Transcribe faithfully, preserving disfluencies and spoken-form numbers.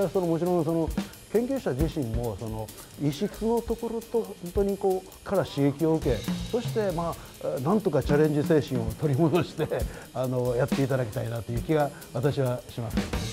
はそのもちろんその研究者自身もその異質のところと本当にこうから刺激を受け、そしてまあなんとかチャレンジ精神を取り戻してあのやっていただきたいなという気が私はします。